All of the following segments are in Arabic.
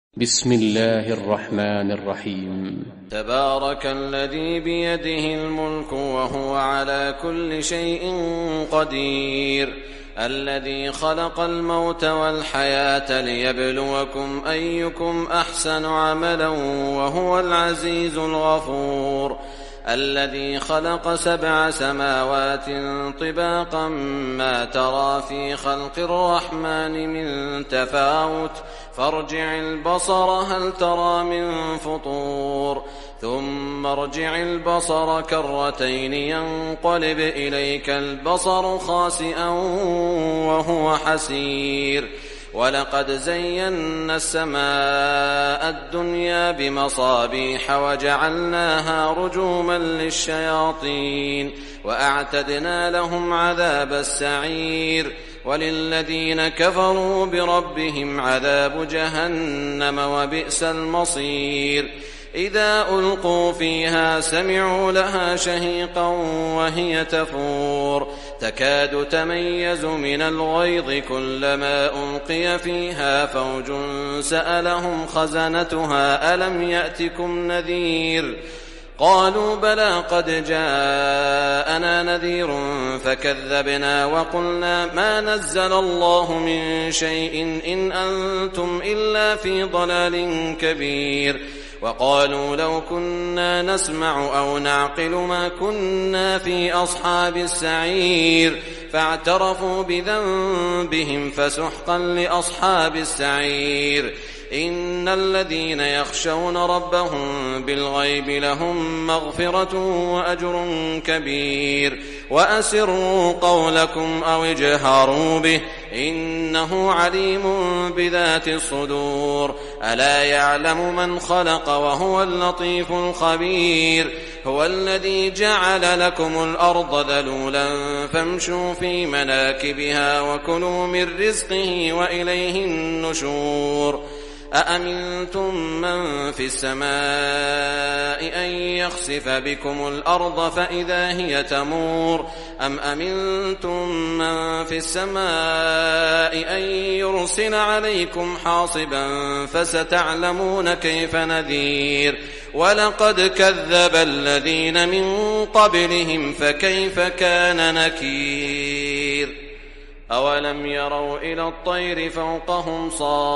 بسم الله الرحمن الرحيم. تبارك الذي بيده الملك وهو على كل شيء قدير، الذي خلق الموت والحياة ليبلوكم أيكم أحسن عملا وهو العزيز الغفور، الذي خلق 7 سماوات طباقا ما ترى في خلق الرحمن من تفاوت فارجع البصر هل ترى من فطور، ثم ارجع البصر كرتين ينقلب إليك البصر خاسئا وهو حسير، ولقد زينا السماء الدنيا بمصابيح وجعلناها رجوما للشياطين وأعتدنا لهم عذاب السعير، وللذين كفروا بربهم عذاب جهنم وبئس المصير. إذا ألقوا فيها سمعوا لها شهيقا وهي تفور تكاد تميز من الغيظ كلما ألقي فيها فوج سألهم خزنتها ألم يأتكم نذير قالوا بلى قد جاءنا نذير فكذبنا وقلنا ما نزل الله من شيء إن أنتم إلا في ضلال كبير، وقالوا لو كنا نسمع أو نعقل ما كنا في أصحاب السعير، فاعترفوا بذنبهم فسحقا لأصحاب السعير. إن الذين يخشون ربهم بالغيب لهم مغفرة وأجر كبير، وأسروا قولكم أو اجهروا به إنه عليم بذات الصدور، ألا يعلم من خلق وهو اللطيف الخبير. هو الذي جعل لكم الأرض ذلولا فامشوا في مناكبها وكلوا من رزقه وإليه النشور. أأمنتم من في السماء أن يخسف بكم الأرض فإذا هي تمور، أم أمنتم من في السماء أن يرسل عليكم حاصبا فستعلمون كيف نذير. ولقد كذب الذين من قبلهم فكيف كان نكير. أولم يروا إلى الطير فوقهم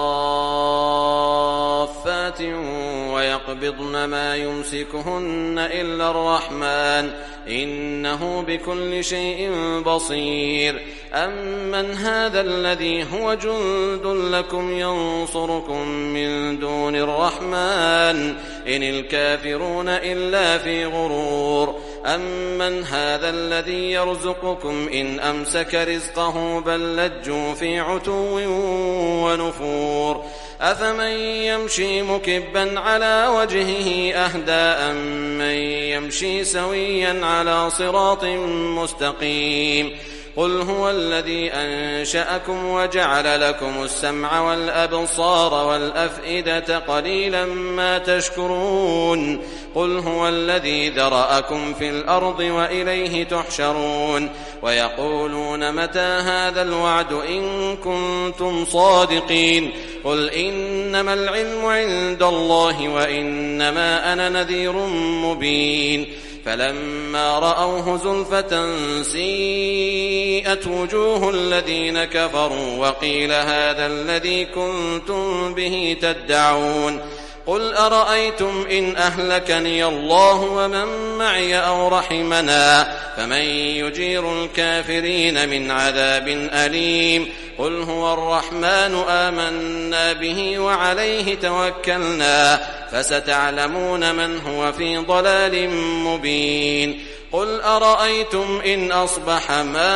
صافات ويقبضن ما يمسكهن إلا الرحمن إنه بكل شيء بصير. أمن هذا الذي هو جند لكم ينصركم من دون الرحمن إن الكافرون إلا في غرور. أمن هذا الذي يرزقكم إن أمسك رزقه بل لجوا في عتو ونفور. أفمن يمشي مكبا على وجهه أهدى أمن يمشي سويا على صراط مستقيم. قل هو الذي أنشأكم وجعل لكم السمع والأبصار والأفئدة قليلا ما تشكرون. قل هو الذي ذرأكم في الأرض وإليه تحشرون. ويقولون متى هذا الوعد إن كنتم صادقين. قل إنما العلم عند الله وإنما أنا نذير مبين. فلما رأوه زلفة سيئت وجوه الذين كفروا وقيل هذا الذي كنتم به تدعون. قل أرأيتم إن أهلكني الله ومن معي أو رحمنا فمن يجير الكافرين من عذاب أليم. قل هو الرحمن آمنا به وعليه توكلنا فستعلمون من هو في ضلال مبين. قل أرأيتم إن أصبح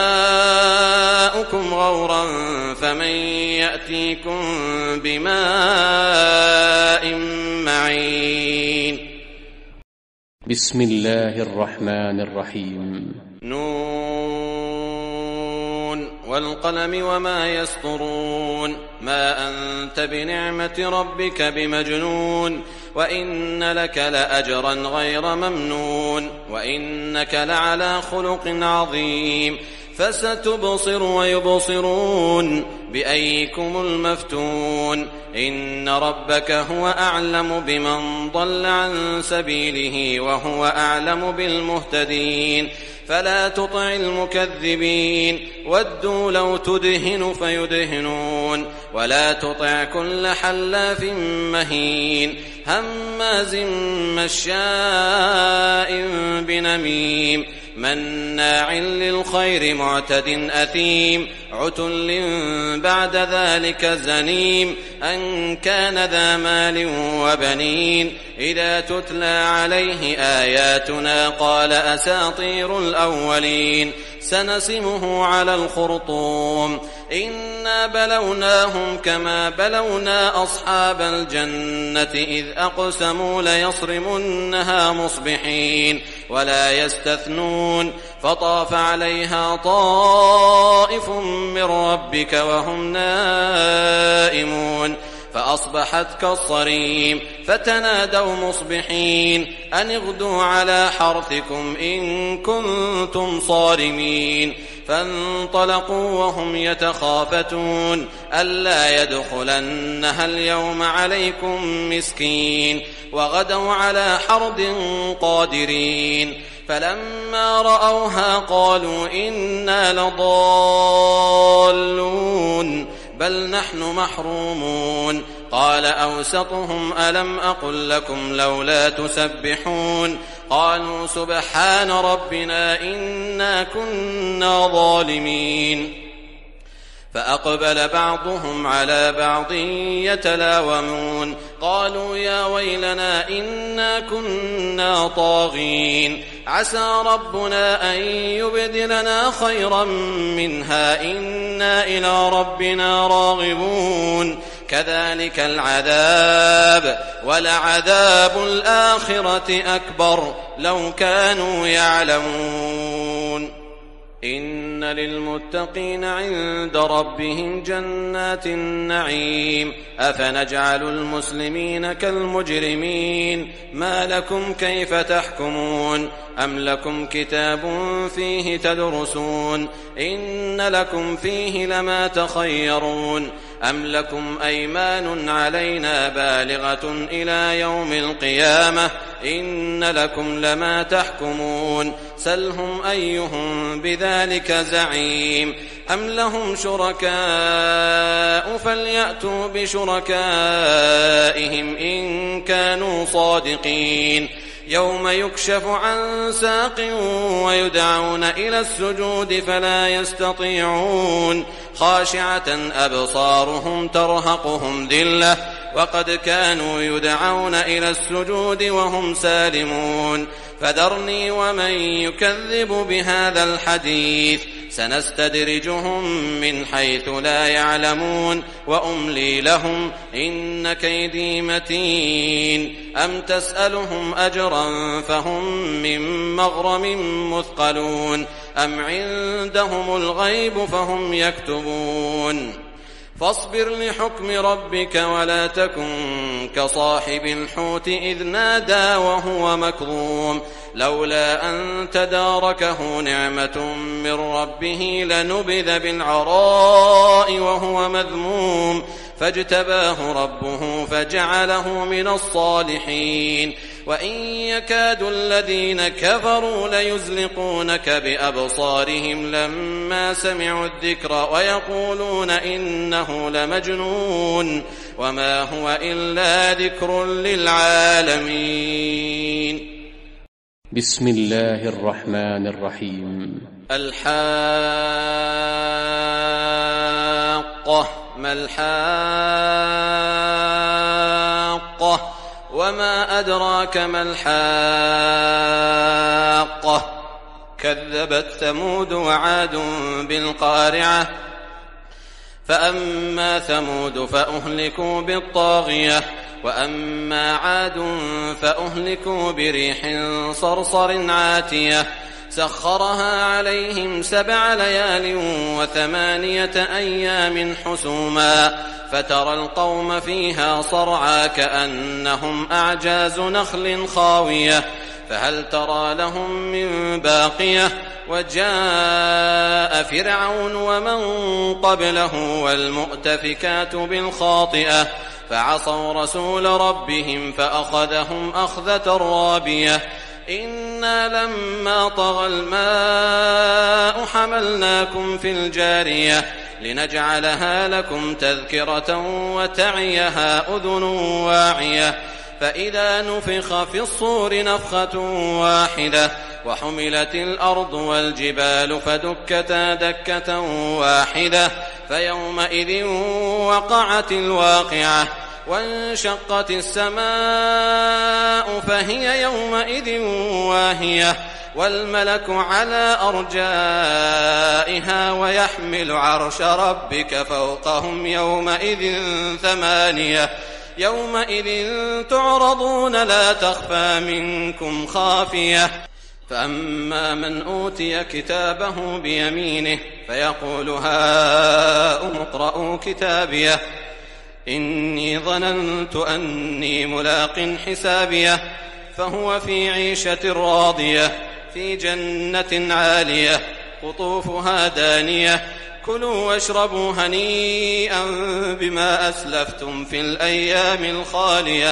ماؤكم غورا فمن يأتيكم بماء معين. بسم الله الرحمن الرحيم. نون والقلم وما يسطرون. ما أنت بنعمة ربك بمجنون. وإن لك لأجرا غير ممنون. وإنك لعلى خلق عظيم. فستبصر ويبصرون. بأيكم المفتون إن ربك هو أعلم بمن ضل عن سبيله وهو أعلم بالمهتدين فلا تطع المكذبين ودوا لو تدهن فيدهنون ولا تطع كل حلاف مهين هماز مشاء بنميم مناع للخير معتد أثيم عتل بعد ذلك زنيم أن كان ذا مال وبنين إذا تتلى عليه آياتنا قال أساطير الأولين سنسمه على الخرطوم إنا بلوناهم كما بلونا أصحاب الجنة إذ أقسموا ليصرمنها مصبحين ولا يستثنون فطاف عليها طائف من ربك وهم نائمون فأصبحت كالصريم فتنادوا مصبحين أن اغدوا على حرثكم إن كنتم صارمين فانطلقوا وهم يتخافتون ألا يدخلنها اليوم عليكم مسكين وغدوا على حرد قادرين فلما رأوها قالوا إنا لضالون بل نحن محرومون قال أوسطهم ألم أقل لكم لولا تسبحون قالوا سبحان ربنا إنا كنا ظالمين فأقبل بعضهم على بعض يتلاومون قالوا يا ويلنا إنا كنا طاغين عسى ربنا أن يبدلنا خيرا منها إنا إلى ربنا راغبون كذلك العذاب ولعذاب الآخرة أكبر لو كانوا يعلمون إن للمتقين عند ربهم جنات النعيم أفنجعل المسلمين كالمجرمين ما لكم كيف تحكمون أم لكم كتاب فيه تدرسون إن لكم فيه لما تخيرون أم لكم أيمان علينا بالغة إلى يوم القيامة إن لكم لما تحكمون سلهم أيهم بذلك زعيم أم لهم شركاء فليأتوا بشركائهم إن كانوا صادقين يوم يكشف عن ساق ويدعون إلى السجود فلا يستطيعون خاشعة أبصارهم ترهقهم ذلة وقد كانوا يدعون إلى السجود وهم سالمون فذرني ومن يكذب بهذا الحديث سنستدرجهم من حيث لا يعلمون وأملي لهم إن كيدي متين أم تسألهم أجرا فهم من مغرم مثقلون أم عندهم الغيب فهم يكتبون فاصبر لحكم ربك ولا تكن كصاحب الحوت إذ نادى وهو مكظوم لولا أن تداركه نعمة من ربه لنبذ بالعراء وهو مذموم فاجتباه ربه فجعله من الصالحين وإن يكاد الذين كفروا ليزلقونك بأبصارهم لما سمعوا الذكر ويقولون إنه لمجنون وما هو إلا ذكر للعالمين بسم الله الرحمن الرحيم الحاقة ما الحاقة وما أدراك ما الحاقة كذبت ثمود وعاد بالقارعة فأما ثمود فأهلكوا بالطاغية وأما عاد فأهلكوا بريح صرصر عاتية سخرها عليهم 7 ليال و8 أيام حسوما فترى القوم فيها صرعى كأنهم أعجاز نخل خاوية فهل ترى لهم من باقية وجاء فرعون ومن قبله والمؤتفكات بالخاطئة فعصوا رسول ربهم فأخذهم أخذة رابية إنا لما طغى الماء حملناكم في الجارية لنجعلها لكم تذكرة وتعيها أذن واعية فإذا نفخ في الصور نفخة واحدة وحملت الأرض والجبال فدكتا دكة واحدة فيومئذ وقعت الواقعة وانشقت السماء فهي يومئذ واهية والملك على أرجائها ويحمل عرش ربك فوقهم يومئذ ثمانية يومئذ تعرضون لا تخفى منكم خافية فأما من أوتي كتابه بيمينه فيقول هاؤم اقرءوا كتابيه إني ظننت أني ملاق حسابيه فهو في عيشة راضية في جنة عالية قطوفها دانية كلوا واشربوا هنيئا بما أسلفتم في الأيام الخالية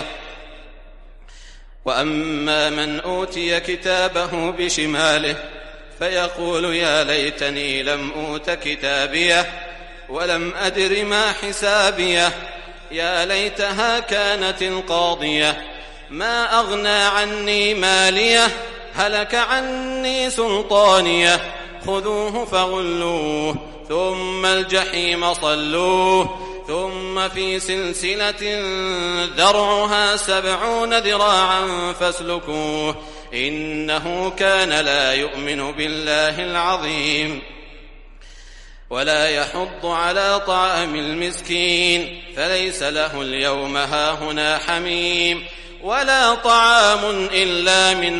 وأما من أوتي كتابه بشماله فيقول يا ليتني لم أوت كتابيه ولم أدر ما حسابيه يا ليتها كانت القاضية ما أغنى عني ماليه هلك عني سلطانيه خذوه فغلوه ثم الجحيم صلوه ثم في سلسلة ذرعها 70 ذراعا فاسلكوه إنه كان لا يؤمن بالله العظيم ولا يحض على طعام المسكين فليس له اليوم هاهنا حميم ولا طعام إلا من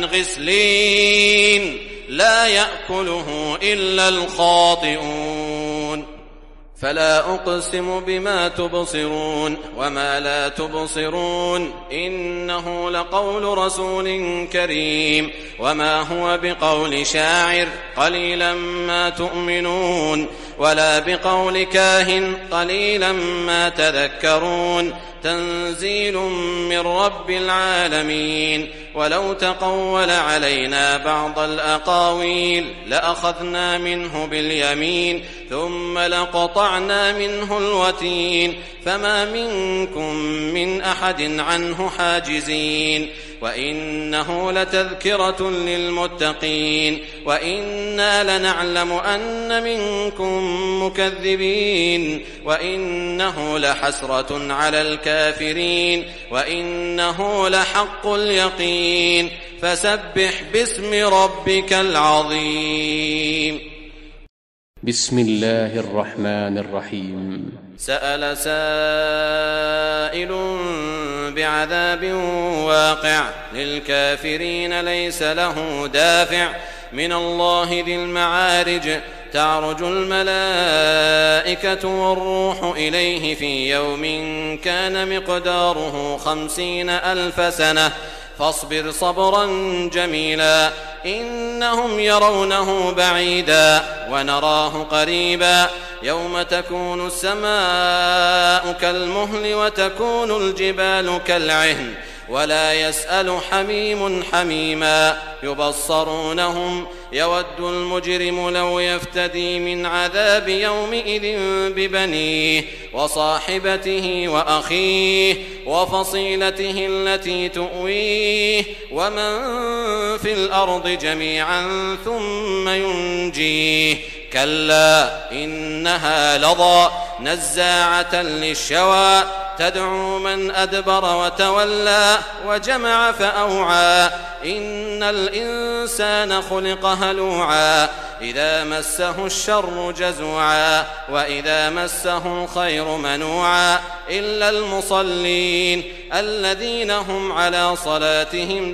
غسلين لا يأكله إلا الخاطئون فلا أقسم بما تبصرون وما لا تبصرون إنه لقول رسول كريم وما هو بقول شاعر قليلا ما تؤمنون ولا بقول كاهن قليلا ما تذكرون تنزيل من رب العالمين ولو تقول علينا بعض الأقاويل لأخذنا منه باليمين ثم لقطعنا منه الوتين فما منكم من أحد عنه حاجزين وإنه لتذكرة للمتقين وإنا لنعلم أن منكم مكذبين وإنه لحسرة على الكافرين وإنه لحق اليقين فسبح باسم ربك العظيم بسم الله الرحمن الرحيم سأل سائل بعذاب واقع للكافرين ليس له دافع من الله ذي المعارج تعرج الملائكة والروح إليه في يوم كان مقداره 50,000 سنة فاصبر صبرا جميلا إنهم يرونه بعيدا ونراه قريبا يوم تكون السماء كالمهل وتكون الجبال كالعهن ولا يسأل حميم حميما يبصرونهم يود المجرم لو يفتدي من عذاب يومئذ ببنيه وصاحبته وأخيه وفصيلته التي تؤويه ومن في الأرض جميعا ثم ينجيه كلا إنها لظى نزاعة للشوى تدعو من أدبر وتولى وجمع فأوعى إن الإنسان خلق هلوعا إذا مسه الشر جزوعا وإذا مسه الخير منوعا إلا المصلين الذين هم على صلاتهم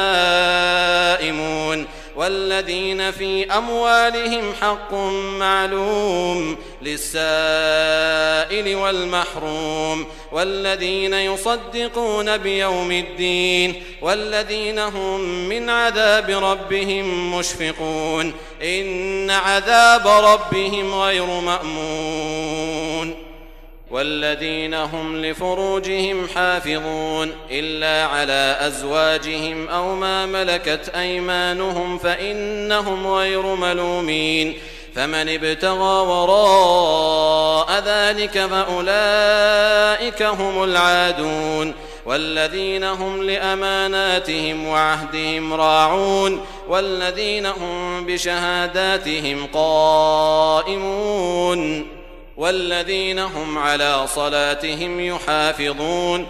دائمون والذين في أموالهم حق معلوم للسائل السائل والمحروم والذين يصدقون بيوم الدين والذين هم من عذاب ربهم مشفقون إن عذاب ربهم غير مأمون والذين هم لفروجهم حافظون إلا على أزواجهم أو ما ملكت أيمانهم فإنهم غير ملومين فمن ابتغى وراء ذلك فأولئك هم العادون والذين هم لأماناتهم وعهدهم راعون والذين هم بشهاداتهم قائمون والذين هم على صلاتهم يحافظون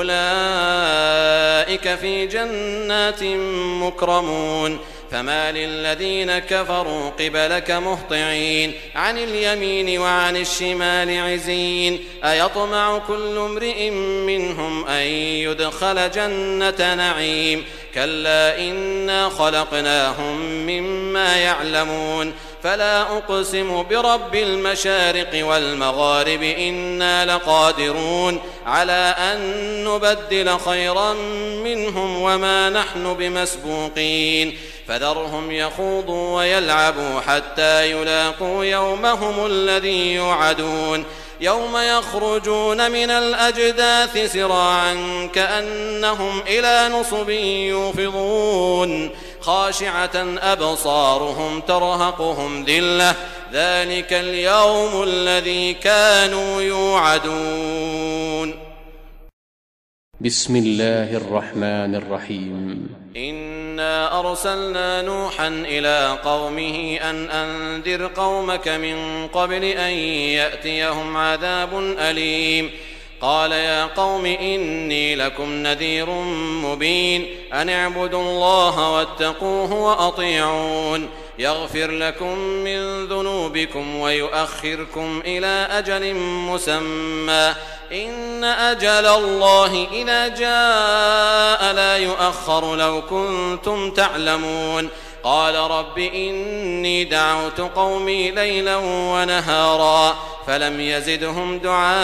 أولئك في جنات مكرمون فما للذين كفروا قبلك مهطعين عن اليمين وعن الشمال عزين أيطمع كل امرئ منهم أن يدخل جنة نعيم كلا إنا خلقناهم مما يعلمون فلا أقسم برب المشارق والمغارب إنا لقادرون على أن نبدل خيرا منهم وما نحن بمسبوقين فذرهم يخوضوا ويلعبوا حتى يلاقوا يومهم الذي يوعدون يوم يخرجون من الأجداث سراعا كأنهم إلى نصب يوفضون خاشعة أبصارهم ترهقهم ذلة ذلك اليوم الذي كانوا يوعدون. بسم الله الرحمن الرحيم. إنا أرسلنا نوحا إلى قومه أن أنذر قومك من قبل أن يأتيهم عذاب أليم قال يا قوم إني لكم نذير مبين أن اعبدوا الله واتقوه وأطيعون يغفر لكم من ذنوبكم ويؤخركم إلى أجل مسمى إن أجل الله إذا جاء لا يؤخر لو كنتم تعلمون قال رب إني دعوت قومي ليلا ونهارا فلم يزدهم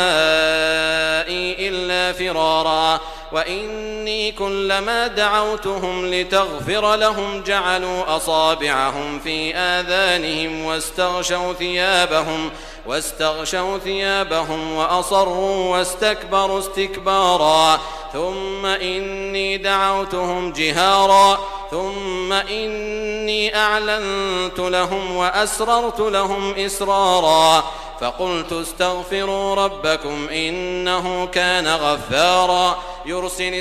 دعائي إلا فرارا وإني كلما دعوتهم لتغفر لهم جعلوا أصابعهم في آذانهم واستغشوا ثيابهم وأصروا واستكبروا استكبارا ثم إني دعوتهم جهارا ثم إني أعلنت لهم وأسررت لهم إسرارا فقلت استغفروا ربكم إنه كان غفارا يرسل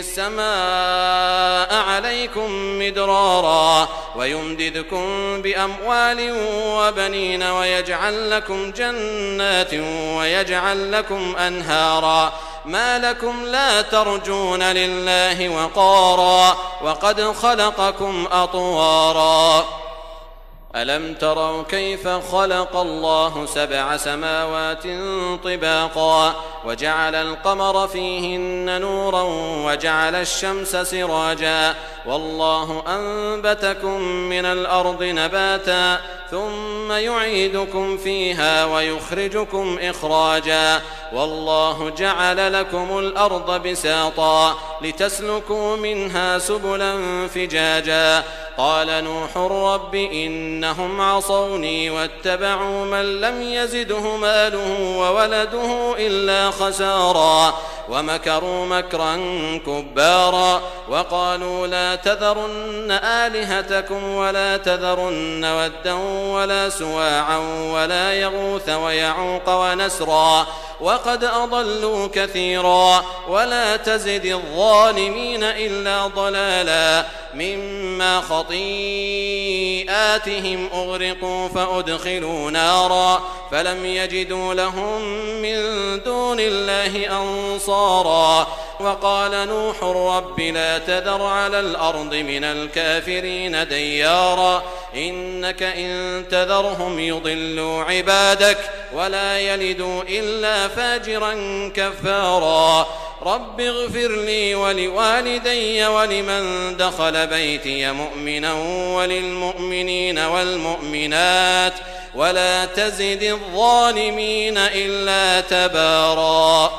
السماء عليكم مدرارا ويمددكم بأموال وبنين ويجعل لكم جنات ويجعل لكم أنهارا ما لكم لا ترجون لله وقارا وقد خلقكم أطوارا ألم تروا كيف خلق الله 7 سماوات طباقا وجعل القمر فيهن نورا وجعل الشمس سراجا والله أنبتكم من الأرض نباتا ثم يعيدكم فيها ويخرجكم إخراجا والله جعل لكم الأرض بساطا لتسلكوا منها سبلا فجاجا قال نوح رب إنهم عصوني واتبعوا من لم يزده ماله وولده إلا خسارا ومكروا مكرا كبارا وقالوا لا تذرن آلهتكم ولا تذرن ودا ولا سواعا ولا يغوث ويعوق ونسرا وقد أضلوا كثيرا ولا تزد الظالمين إلا ضلالا مما خطيئاتهم أغرقوا فأدخلوا نارا فلم يجدوا لهم من دون الله أنصارا وقال نوح رب لا تذر على الأرض من الكافرين ديارا إنك إن تذرهم يضلوا عبادك ولا يلدوا إلا فاجرا كفارا رب اغفر لي ولوالدي ولمن دخل بيتي مؤمنا وللمؤمنين والمؤمنات ولا تزد الظالمين إلا تبارا.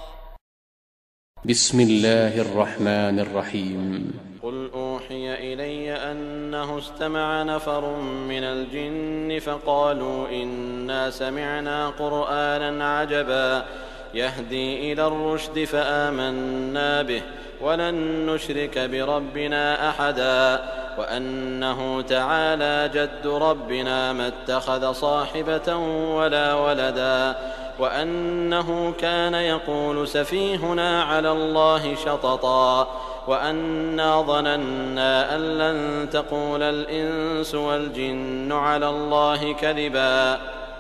بسم الله الرحمن الرحيم. قل أوحي إلي أنه استمع نفر من الجن فقالوا إنا سمعنا قرآنا عجبا يهدي إلى الرشد فآمنا به ولن نشرك بربنا أحدا وأنه تعالى جد ربنا ما اتخذ صاحبة ولا ولدا وأنه كان يقول سفيهنا على الله شططا وأنا ظننا أن لن تقول الإنس والجن على الله كذبا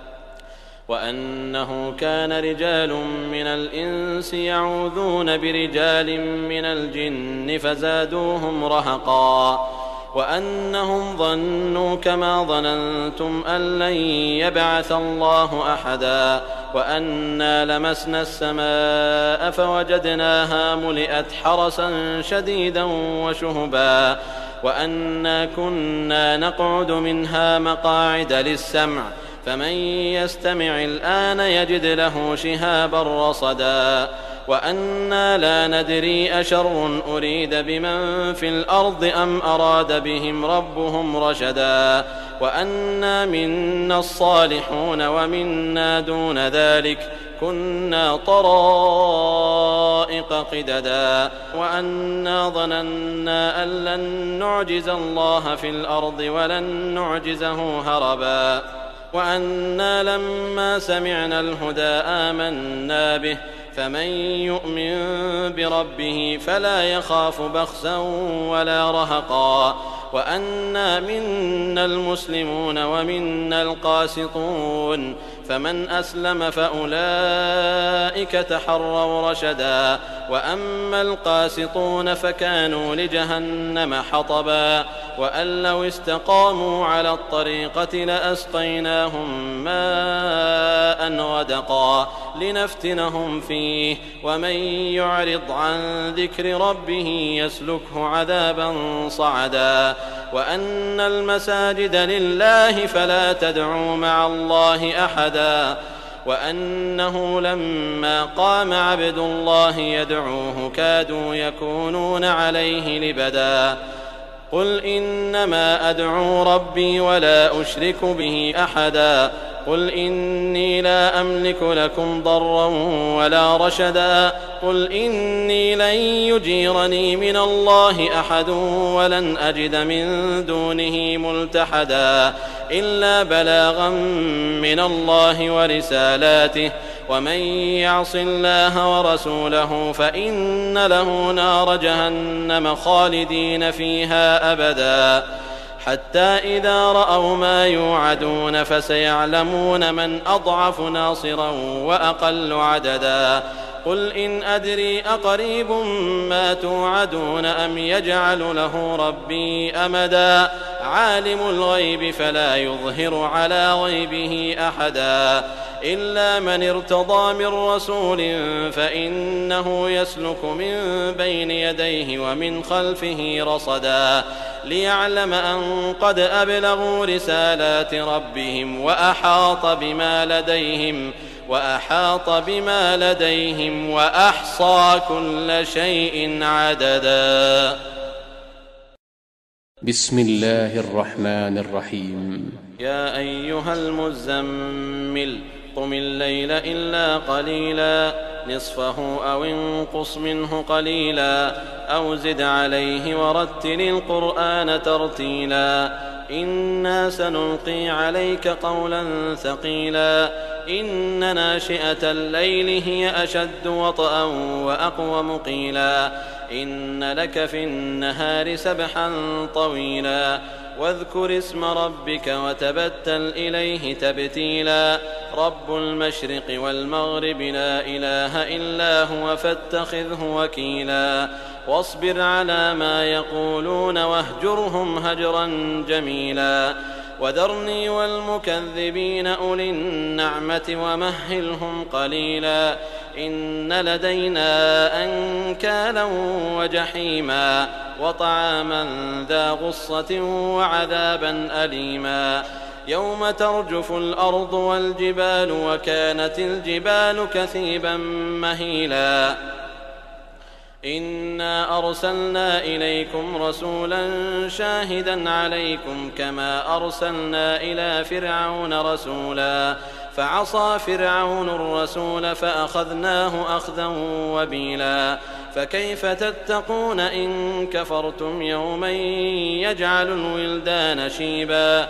وأنه كان رجال من الإنس يعوذون برجال من الجن فزادوهم رهقا وأنهم ظنوا كما ظننتم أن لن يبعث الله أحدا وأنا لمسنا السماء فوجدناها ملئت حرسا شديدا وشهبا وأنا كنا نقعد منها مقاعد للسمع فمن يستمع الآن يجد له شهابا رصدا وأنا لا ندري أشر أريد بمن في الأرض أم أراد بهم ربهم رشدا وأنا منا الصالحون ومنا دون ذلك كنا طرائق قددا وأنا ظننا أن لن نعجز الله في الأرض ولن نعجزه هربا وأنا لما سمعنا الهدى آمنا به فمن يؤمن بربه فلا يخاف بخسا ولا رهقا وأنا منا المسلمون ومنا القاسطون فمن أسلم فأولئك تحروا رشدا وأما القاسطون فكانوا لجهنم حطبا وأن لو استقاموا على الطريقة لأسقيناهم ماء غدقا لنفتنهم فيه ومن يعرض عن ذكر ربه يسلكه عذابا صعدا وأن المساجد لله فلا تدعوا مع الله أحدا وأنه لما قام عبد الله يدعوه كادوا يكونون عليه لبدا قل إنما أدعو ربي ولا أشرك به أحدا قل إني لا أملك لكم ضرا ولا رشدا قل إني لن يجيرني من الله أحد ولن أجد من دونه ملتحدا إلا بلاغا من الله ورسالاته ومن يعص الله ورسوله فإن له نار جهنم خالدين فيها أبدا حتى إذا رأوا ما يوعدون فسيعلمون من أضعف ناصرا وأقل عددا قل إن أدري أقريب ما توعدون أم يجعل له ربي أمدا عالم الغيب فلا يظهر على غيبه أحدا إلا من ارتضى من رسول فإنه يسلك من بين يديه ومن خلفه رصدا ليعلم أن قد أبلغوا رسالات ربهم وأحاط بما لديهم وأحصى كل شيء عددا. بسم الله الرحمن الرحيم. يا أيها المزمل قم الليل إلا قليلا نصفه أو انقص منه قليلا أو زد عليه ورتل القرآن ترتيلا إنا سنلقي عليك قولا ثقيلا إن ناشئة الليل هي أشد وطئا وأقوم قيلا إن لك في النهار سبحا طويلا واذكر اسم ربك وتبتل إليه تبتيلا رب المشرق والمغرب لا إله إلا هو فاتخذه وكيلا واصبر على ما يقولون واهجرهم هجرا جميلا وذرني والمكذبين أولي النعمة ومهلهم قليلا إن لدينا أنكالا وجحيما وطعاما ذا غصة وعذابا أليما يوم ترجف الأرض والجبال وكانت الجبال كثيبا مهيلا إنا أرسلنا إليكم رسولا شاهدا عليكم كما أرسلنا إلى فرعون رسولا فعصى فرعون الرسول فأخذناه أخذا وبيلا فكيف تتقون إن كفرتم يوما يجعل الولدان شيبا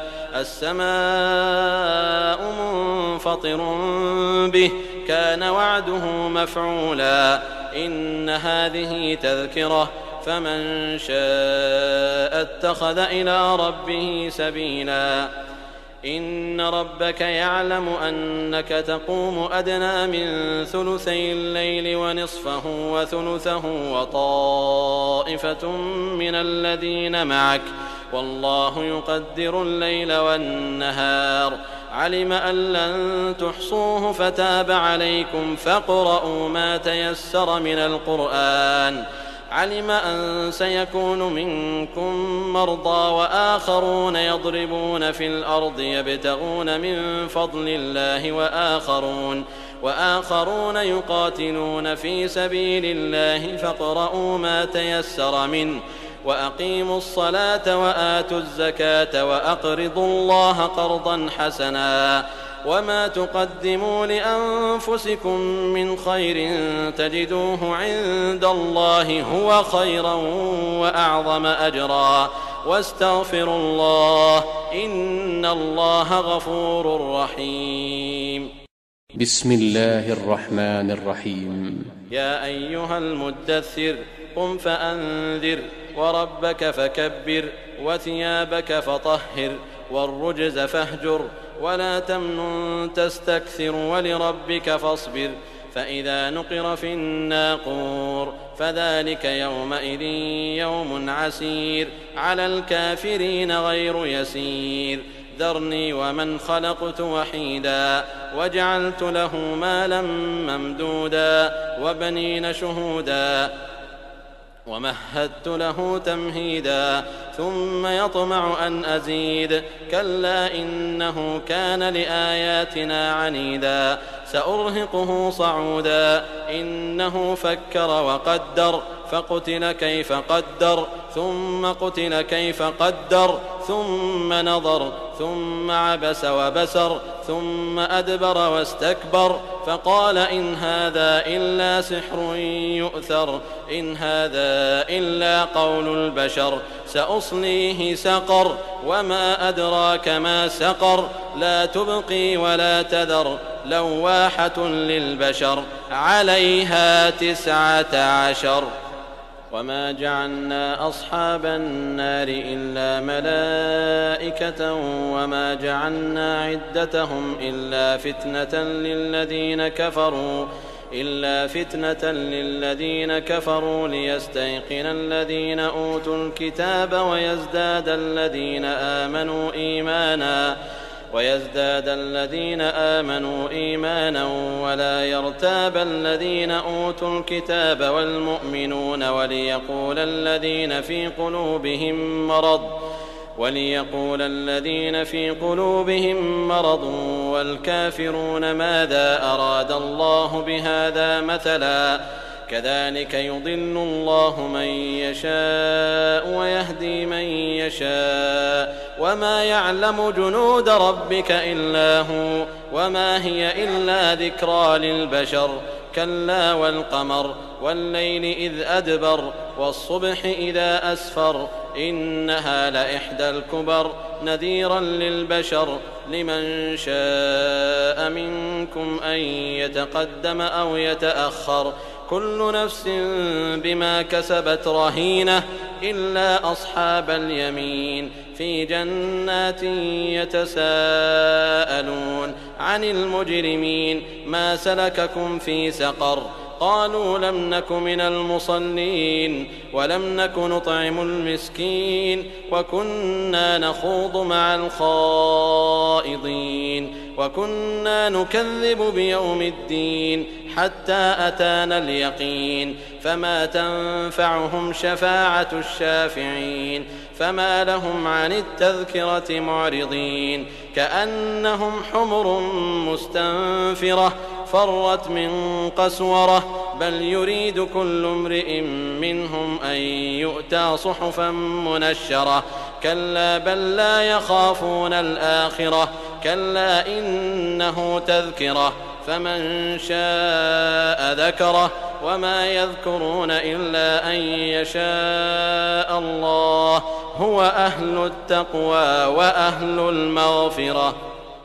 السماء منفطر به كان وعده مفعولا إن هذه تذكرة فمن شاء اتخذ إلى ربه سبيلا إن ربك يعلم أنك تقوم أدنى من ثلثي الليل ونصفه وثلثه وطائفة من الذين معك والله يقدر الليل والنهار علم أن لن تحصوه فتاب عليكم فاقرؤوا ما تيسر من القرآن علم أن سيكون منكم مرضى وآخرون يضربون في الأرض يبتغون من فضل الله وآخرون يقاتلون في سبيل الله فاقرؤوا ما تيسر منه وأقيموا الصلاة وآتوا الزكاة وأقرضوا الله قرضا حسنا وما تقدموا لأنفسكم من خير تجدوه عند الله هو خيرا وأعظم أجرا واستغفروا الله إن الله غفور رحيم. بسم الله الرحمن الرحيم. يا أيها المدثر قم فأنذر وربك فكبر وثيابك فطهر والرجز فاهجر ولا تمنن تستكثر ولربك فاصبر فإذا نقر في الناقور فذلك يومئذ يوم عسير على الكافرين غير يسير ذرني ومن خلقت وحيدا وجعلت له مالا ممدودا وبنين شهودا ومهدت له تمهيدا ثم يطمع أن أزيد كلا إنه كان لآياتنا عنيدا سأرهقه صعودا إنه فكر وقدر فقتل كيف قدر ثم قتل كيف قدر ثم نظر ثم عبس وبسر ثم أدبر واستكبر فقال إن هذا إلا سحر يؤثر إن هذا إلا قول البشر سأصليه سقر وما أدراك ما سقر لا تبقي ولا تذر لواحة للبشر عليها 19 وما جعلنا أصحاب النار إلا ملائكة وما جعلنا عدتهم إلا فتنة للذين كفروا ليستيقن الذين أوتوا الكتاب ويزداد الذين آمنوا إيمانا ولا يرتاب الذين أوتوا الكتاب والمؤمنون وليقول الذين في قلوبهم مرض والكافرون ماذا أراد الله بهذا مثلا كذلك يضل الله من يشاء ويهدي من يشاء وما يعلم جنود ربك إلا هو وما هي إلا ذكرى للبشر كلا والقمر والليل إذ أدبر والصبح إذا أسفر إنها لإحدى الكبر نذيرا للبشر لمن شاء منكم أن يتقدم أو يتأخر كل نفس بما كسبت رهينة إلا أصحاب اليمين في جنات يتساءلون عن المجرمين ما سلككم في سقر قالوا لم نك من المصلين ولم نك نطعم المسكين وكنا نخوض مع الخائضين وكنا نكذب بيوم الدين حتى أتانا اليقين فما تنفعهم شفاعة الشافعين فما لهم عن التذكرة معرضين كأنهم حمر مستنفرة فرت من قسورة بل يريد كل امرئ منهم أن يؤتى صحفا منشرة كلا بل لا يخافون الآخرة كلا إنه تذكرة فمن شاء ذكره وما يذكرون إلا أن يشاء الله هو أهل التقوى وأهل المغفرة.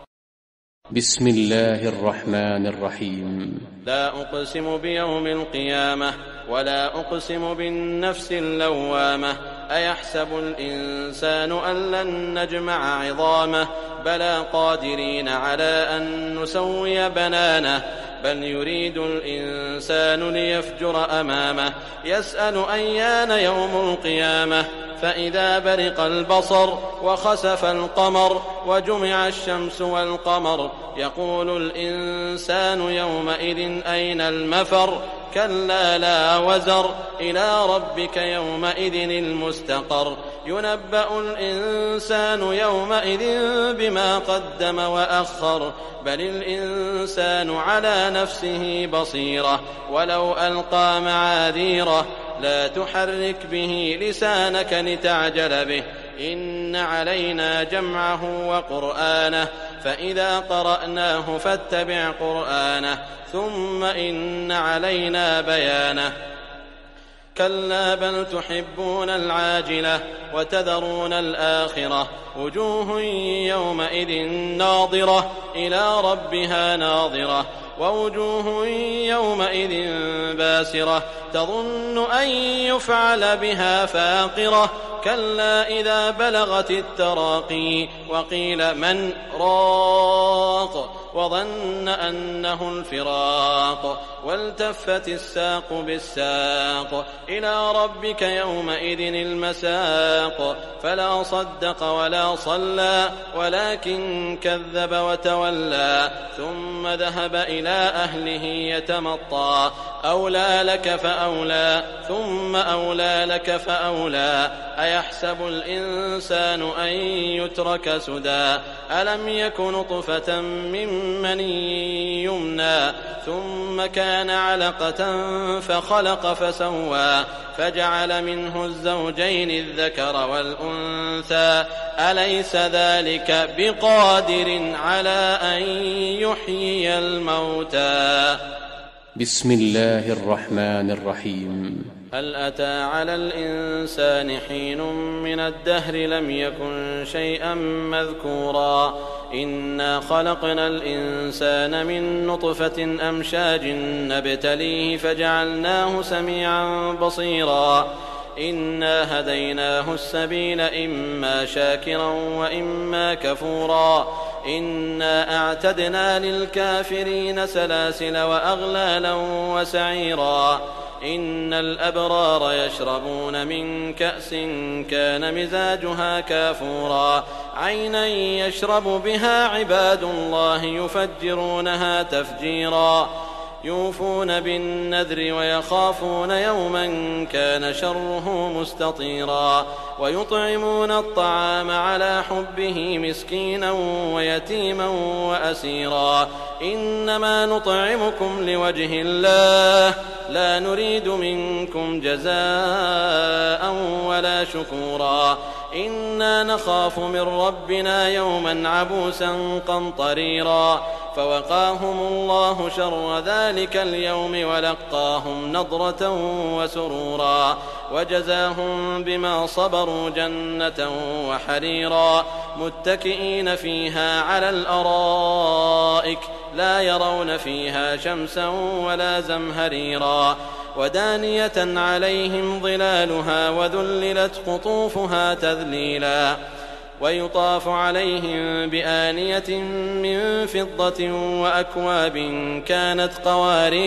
بسم الله الرحمن الرحيم. لا أقسم بيوم القيامة ولا أقسم بالنفس اللوامة أيحسب الإنسان أن لن نجمع عظامه بلى قادرين على أن نسوي بنانه بل يريد الإنسان ليفجر أمامه يسأل أيان يوم القيامة فإذا برق البصر وخسف القمر وجمع الشمس والقمر يقول الإنسان يومئذ أين المفر كلا لا وزر إلى ربك يومئذ المستقر ينبأ الإنسان يومئذ بما قدم وأخر بل الإنسان على نفسه بصيرة ولو ألقى معاذيره لا تحرك به لسانك لتعجل به إن علينا جمعه وقرآنه فإذا قرأناه فاتبع قرآنه ثم إن علينا بيانه كلا بل تحبون العاجلة وتذرون الآخرة وجوه يومئذ ناظرة إلى ربها ناظرة ووجوه يومئذ باسرة تظن أن يفعل بها فاقرة كلا إذا بلغت التراقي وقيل من راق وظن أنه الفراق والتفت الساق بالساق إلى ربك يومئذ المساق فلا صدق ولا صلى ولكن كذب وتولى ثم ذهب إلى أهله يتمطى أولى لك فأولى ثم أولى لك فأولى أيحسب الإنسان أن يترك سدى ألم يك نطفة من مني يمنى ثم كان علقة فخلق فسوى فجعل منه الزوجين الذكر والأنثى أليس ذلك بقادر على أن يحيي الموتى. بسم الله الرحمن الرحيم. هل أتى على الإنسان حين من الدهر لم يكن شيئا مذكورا إنا خلقنا الإنسان من نطفة أمشاج نبتليه فجعلناه سميعا بصيرا إنا هديناه السبيل إما شاكرا وإما كفورا إنا أعتدنا للكافرين سلاسل وأغلالا وسعيرا إن الأبرار يشربون من كأس كان مزاجها كافورا عينا يشرب بها عباد الله يفجرونها تفجيرا يوفون بالنذر ويخافون يوما كان شره مستطيرا ويطعمون الطعام على حبه مسكينا ويتيما وأسيرا إنما نطعمكم لوجه الله لا نريد منكم جزاء ولا شكورا إنا نخاف من ربنا يوما عبوسا قمطريرا فوقاهم الله شر ذلك اليوم ولقاهم نضرة وسرورا وجزاهم بما صبروا جنة وحريرا متكئين فيها على الأرائك لا يرون فيها شمسا ولا زمهريرا ودانية عليهم ظلالها وذللت قطوفها تذليلا ويطاف عليهم بآنية من فضة وأكواب كانت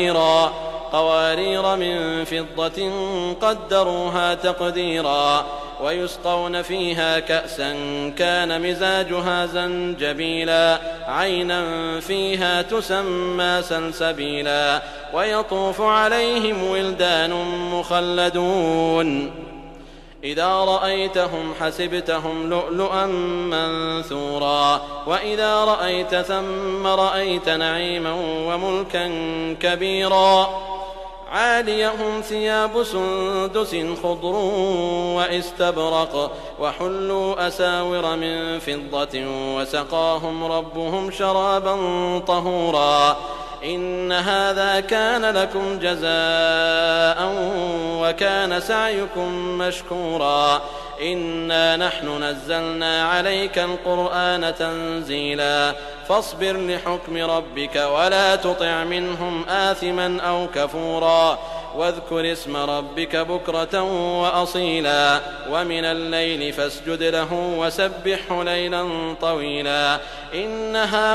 قوارير من فضة قدروها تقديرا ويسقون فيها كأسا كان مزاجها زنجبيلا عينا فيها تسمى سلسبيلا ويطوف عليهم ولدان مخلدون إذا رأيتهم حسبتهم لؤلؤا منثورا وإذا رأيت ثم رأيت نعيما وملكا كبيرا عاليهم ثياب سندس خضر واستبرق وحلوا أساور من فضة وسقاهم ربهم شرابا طهورا إن هذا كان لكم جزاء وكان سعيكم مشكورا إنا نحن نزلنا عليك القرآن تنزيلا فاصبر لحكم ربك ولا تطع منهم آثما أو كفورا واذكر اسم ربك بكرة وأصيلا ومن الليل فاسجد له وسبحه ليلا طويلا إن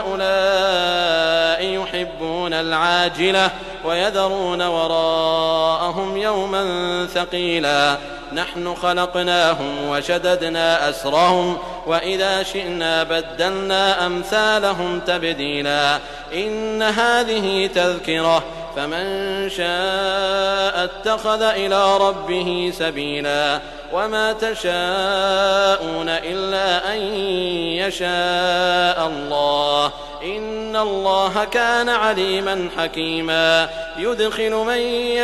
هؤلاء يحبون العاجلة ويذرون وراءهم يوما ثقيلا نحن خلقناهم وشددنا أسرهم وإذا شئنا بدلنا أمثالهم تبديلا إن هذه تذكرة فمن شاء اتخذ إلى ربه سبيلا وما تشاءون إلا أن يشاء الله إن الله كان عليما حكيما يدخل من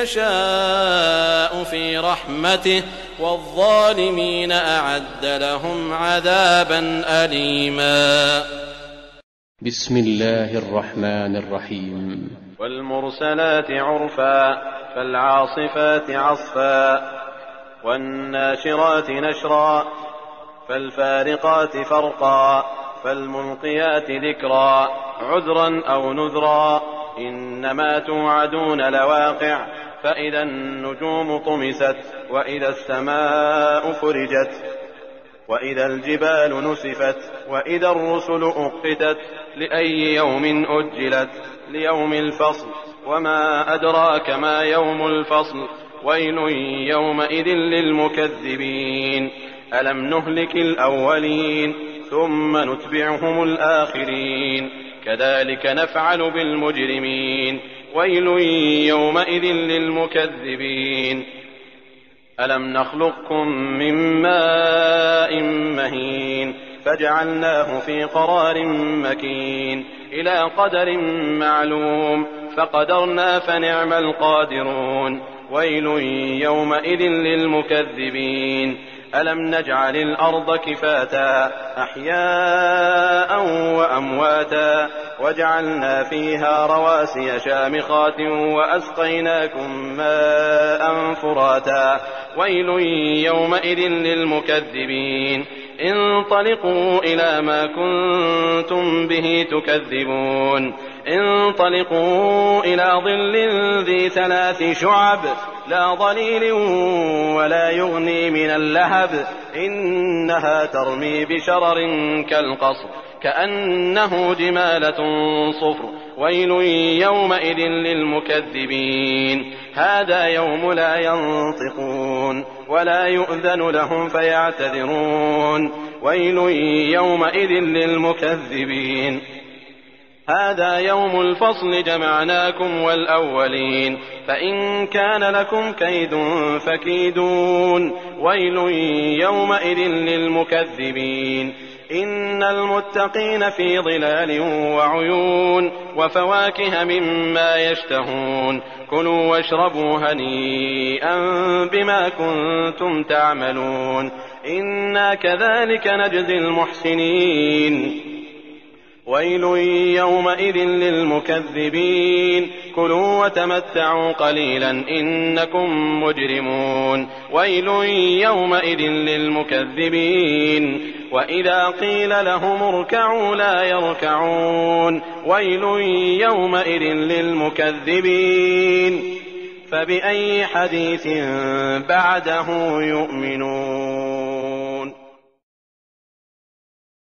يشاء في رحمته والظالمين أعد لهم عذابا أليما. بسم الله الرحمن الرحيم. والمرسلات عرفا فالعاصفات عصفا والناشرات نشرا فالفارقات فرقا فالملقيات ذكرا عذرا أو نذرا إنما توعدون لواقع فإذا النجوم طمست وإذا السماء فرجت وإذا الجبال نسفت وإذا الرسل أقتت لأي يوم أجلت ليوم الفصل وما أدراك ما يوم الفصل ويل يومئذ للمكذبين ألم نهلك الأولين ثم نتبعهم الآخرين كذلك نفعل بالمجرمين ويل يومئذ للمكذبين ألم نخلقكم من ماء مهين فجعلناه في قرار مكين إلى قدر معلوم فقدرنا فنعم القادرون ويل يومئذ للمكذبين ألم نجعل الأرض كفاتا أحياء وأمواتا وجعلنا فيها رواسي شامخات وأسقيناكم ماء فراتا ويل يومئذ للمكذبين انطلقوا إلى ما كنتم به تكذبون انطلقوا إلى ظل ذي 3 شعب لا ظليل ولا يغني من اللهب إنها ترمي بشرر كالقصر كأنه جمالة صفر ويل يومئذ للمكذبين هذا يوم لا ينطقون ولا يؤذن لهم فيعتذرون ويل يومئذ للمكذبين هذا يوم الفصل جمعناكم والأولين فإن كان لكم كيد فكيدون ويل يومئذ للمكذبين إن المتقين في ظلال وعيون وفواكه مما يشتهون كلوا واشربوا هنيئا بما كنتم تعملون إنا كذلك نجزي المحسنين ويل يومئذ للمكذبين كلوا وتمتعوا قليلا إنكم مجرمون ويل يومئذ للمكذبين وإذا قيل لهم اركعوا لا يركعون ويل يومئذ للمكذبين فبأي حديث بعده يؤمنون.